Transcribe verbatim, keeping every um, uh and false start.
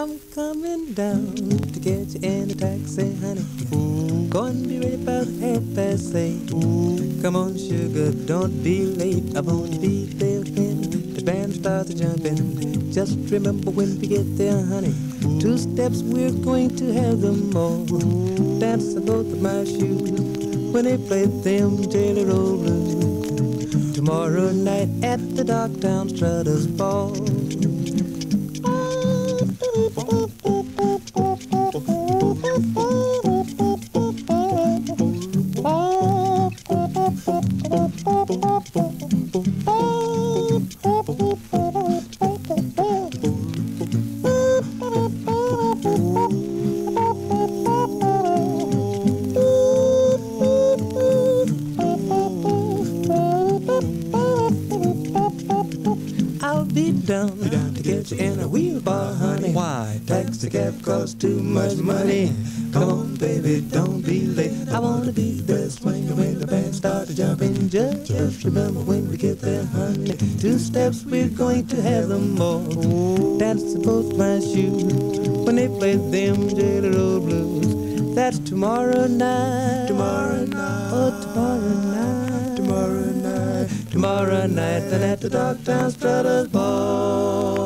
I'm coming down to get you in a taxi, honey. Ooh, gonna be ready about half past eight. Ooh, come on, sugar, don't be late. I want to be there when the band starts jumping. Just remember when we get there, honey. Two steps, we're going to have them all. Dance on both of my shoes when they play them Jelly Roll Blues. Tomorrow night at the Darktown Strutters ball. I'll be down, be down to get you in a wheelbar, honey. Why? Taxi cab costs too much money. Come on, baby, don't be late. I wanna be the best swinger when the band starts jumping. Just, just remember when we get there, honey. Two steps, we're going to have them all. Dance both my shoes when they play them Jelly Roll Blues. That's tomorrow night. Tomorrow night. Oh, tomorrow night. Tomorrow night. Tomorrow night, then at the Darktown Strutters ball.